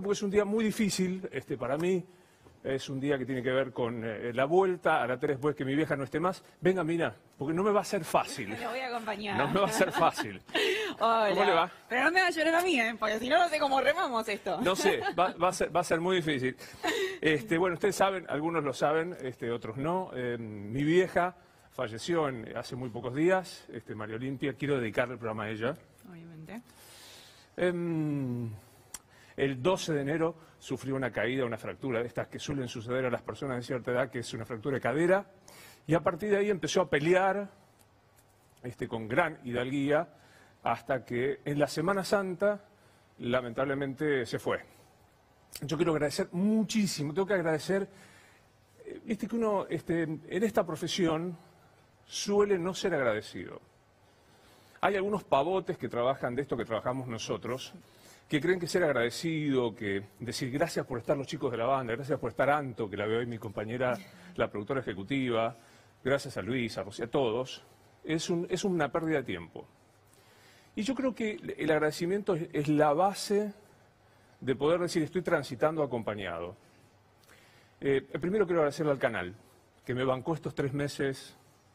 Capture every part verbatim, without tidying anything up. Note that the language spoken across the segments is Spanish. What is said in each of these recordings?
porque es un día muy difícil este, para mí. Es un día que tiene que ver con eh, la vuelta. Hará tres después que mi vieja no esté más. Venga, Mina, porque no me va a ser fácil. Me lo voy a acompañar. No me va a ser fácil. Hola. ¿Cómo le va? Pero no me va a llorar a mí, ¿eh? Porque si no, no sé cómo remamos esto. No sé, va, va, a, ser, va a ser muy difícil. Este, bueno, ustedes saben, algunos lo saben, este, otros no. Eh, mi vieja falleció en, hace muy pocos días, este, María Olimpia. Quiero dedicarle el programa a ella. Obviamente. Eh, el doce de enero sufrió una caída, una fractura de estas que suelen suceder a las personas de cierta edad, que es una fractura de cadera. Y a partir de ahí empezó a pelear este, con gran hidalguía, hasta que en la Semana Santa, lamentablemente, se fue. Yo quiero agradecer muchísimo, tengo que agradecer, eh, viste que uno este, en esta profesión suele no ser agradecido. Hay algunos pavotes que trabajan de esto que trabajamos nosotros, que creen que ser agradecido, que decir gracias por estar los chicos de la banda, gracias por estar Anto, que la veo hoy mi compañera, la productora ejecutiva, gracias a Luis, a Rocío, a todos, es, un, es una pérdida de tiempo. Y yo creo que el agradecimiento es, es la base de poder decir estoy transitando acompañado. Eh, primero quiero agradecerle al canal, que me bancó estos tres meses.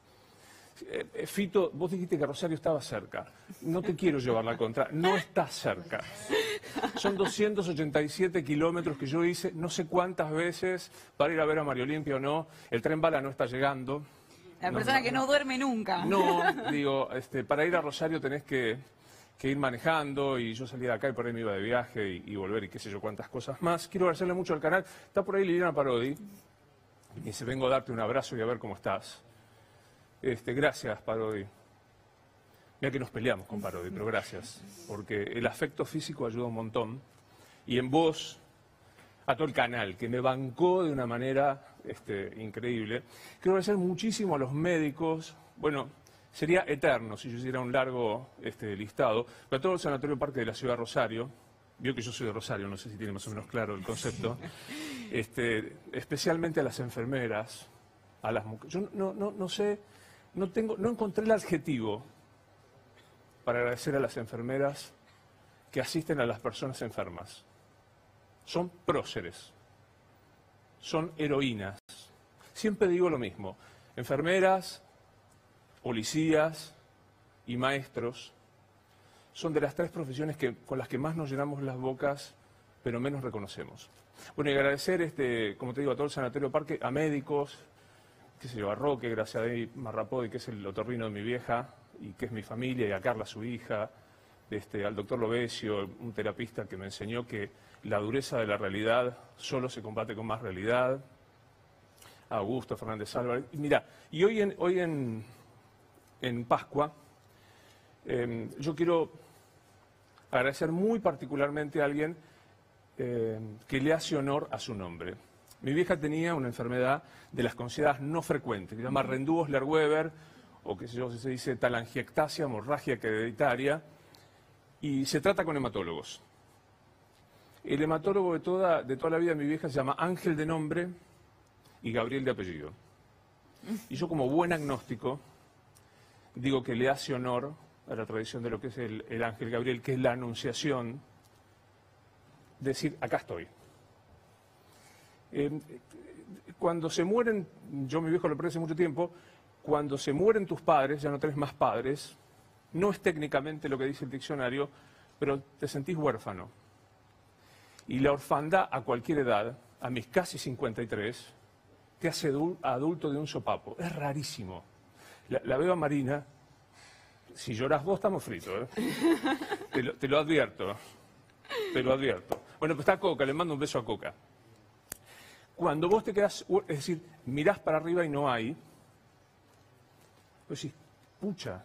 Eh, Fito, vos dijiste que Rosario estaba cerca. No te quiero llevar la contra, no está cerca. Son doscientos ochenta y siete kilómetros que yo hice, no sé cuántas veces, para ir a ver a María Olimpia o no. El tren bala no está llegando. La no, persona no, que no duerme nunca. No, digo, este, para ir a Rosario tenés que, que ir manejando, y yo salí de acá y por ahí me iba de viaje y, y volver y qué sé yo cuántas cosas más. Quiero agradecerle mucho al canal. Está por ahí Liliana Parodi. Y dice, vengo a darte un abrazo y a ver cómo estás. Este, gracias, Parodi. Mira que nos peleamos con Parodi, pero gracias. Porque el afecto físico ayuda un montón. Y en vos, a todo el canal, que me bancó de una manera este, increíble. Quiero agradecer muchísimo a los médicos. Bueno, sería eterno si yo hiciera un largo este, listado. Pero a todo el Sanatorio Parque de la Ciudad de Rosario. Vio que yo soy de Rosario, no sé si tiene más o menos claro el concepto. Este, especialmente a las enfermeras, a las mujeres. Yo no, no, no sé, no, tengo, no encontré el adjetivo para agradecer a las enfermeras que asisten a las personas enfermas. Son próceres, son heroínas. Siempre digo lo mismo, enfermeras, policías y maestros son de las tres profesiones que, con las que más nos llenamos las bocas, pero menos reconocemos. Bueno, y agradecer, este, como te digo, a todo el Sanatorio Parque, a médicos, qué sé yo, a Roque, gracias a David Marrapodi, que es el otorrino de mi vieja, y que es mi familia, y a Carla, su hija, este, al doctor Lovesio, un terapista que me enseñó que la dureza de la realidad solo se combate con más realidad, a Augusto Fernández Álvarez. Y mira, y hoy en, hoy en, en Pascua, eh, yo quiero agradecer muy particularmente a alguien eh, que le hace honor a su nombre. Mi vieja tenía una enfermedad de las consideradas no frecuentes, que se llama Rendúos-Lerweber, o que se dice talangiectasia hemorrágica hereditaria, y se trata con hematólogos. El hematólogo de toda, de toda la vida de mi vieja se llama Ángel de nombre y Gabriel de apellido. Y yo, como buen agnóstico, digo que le hace honor a la tradición de lo que es el, el Ángel Gabriel, que es la anunciación, decir, acá estoy. Eh, cuando se mueren, yo mi viejo lo perdí hace mucho tiempo, cuando se mueren tus padres, ya no tenés más padres, no es técnicamente lo que dice el diccionario, pero te sentís huérfano. Y la orfandad a cualquier edad, a mis casi cincuenta y tres, te hace adulto de un sopapo. Es rarísimo. La, la veo a Marina, si llorás vos estamos fritos, ¿eh? te, lo, te lo advierto, te lo advierto. Bueno, pues está Coca, le mando un beso a Coca. Cuando vos te quedás, es decir, mirás para arriba y no hay, pues decís, pucha,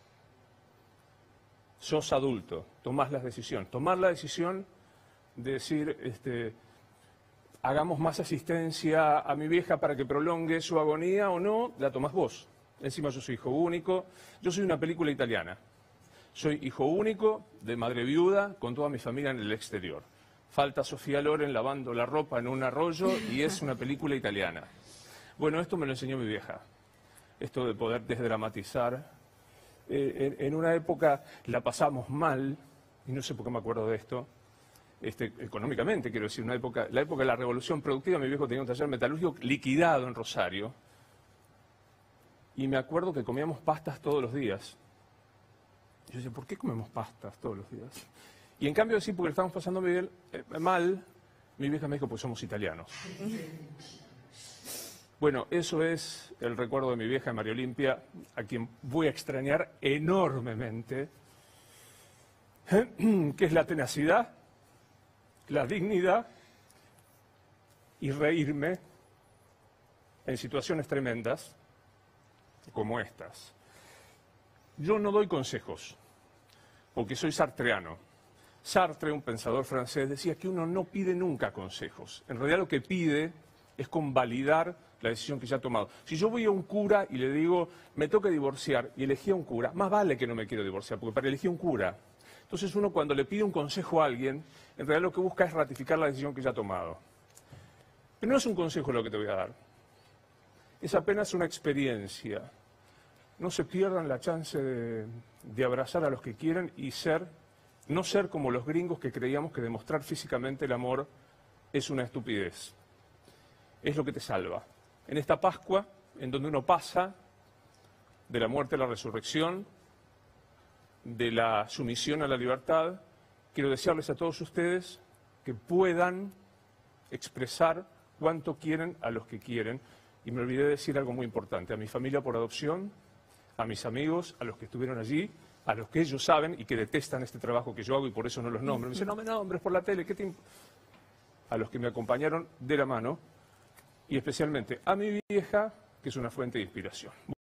sos adulto, tomás la decisión. Tomar la decisión de decir, este, hagamos más asistencia a mi vieja para que prolongue su agonía o no, la tomás vos. Encima yo soy hijo único, yo soy una película italiana. Soy hijo único, de madre viuda, con toda mi familia en el exterior. Falta Sofía Loren lavando la ropa en un arroyo y es una película italiana. Bueno, esto me lo enseñó mi vieja. Esto de poder desdramatizar. Eh, en, en una época la pasamos mal, y no sé por qué me acuerdo de esto, este, económicamente, quiero decir, una época, la época de la revolución productiva. Mi viejo tenía un taller metalúrgico liquidado en Rosario. Y me acuerdo que comíamos pastas todos los días. Y yo decía, ¿por qué comemos pastas todos los días? Y en cambio, sí, porque le estábamos pasando Miguel, eh, mal, mi vieja me dijo, pues somos italianos. Bueno, eso es el recuerdo de mi vieja María Olimpia, a quien voy a extrañar enormemente, que es la tenacidad, la dignidad y reírme en situaciones tremendas como estas. Yo no doy consejos, porque soy sartreano. Sartre, un pensador francés, decía que uno no pide nunca consejos. En realidad lo que pide es convalidar la decisión que ya ha tomado. Si yo voy a un cura y le digo, me toca divorciar, y elegí a un cura, más vale que no me quiero divorciar, porque para elegir un cura. Entonces uno cuando le pide un consejo a alguien, en realidad lo que busca es ratificar la decisión que ya ha tomado. Pero no es un consejo lo que te voy a dar. Es apenas una experiencia. No se pierdan la chance de, de abrazar a los que quieren y ser, no ser como los gringos que creíamos que demostrar físicamente el amor es una estupidez. Es lo que te salva. En esta Pascua, en donde uno pasa de la muerte a la resurrección, de la sumisión a la libertad, quiero desearles a todos ustedes que puedan expresar cuánto quieren a los que quieren. Y me olvidé de decir algo muy importante, a mi familia por adopción, a mis amigos, a los que estuvieron allí, a los que ellos saben y que detestan este trabajo que yo hago y por eso no los nombro. Me dicen, no me nombres por la tele, ¿qué te imp-? A los que me acompañaron de la mano y especialmente a mi vieja, que es una fuente de inspiración.